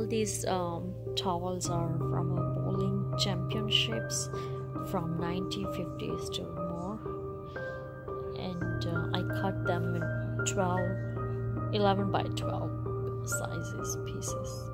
all these towels are from bowling championships from 1950s to more, and I cut them in 11 by 12 sizes pieces.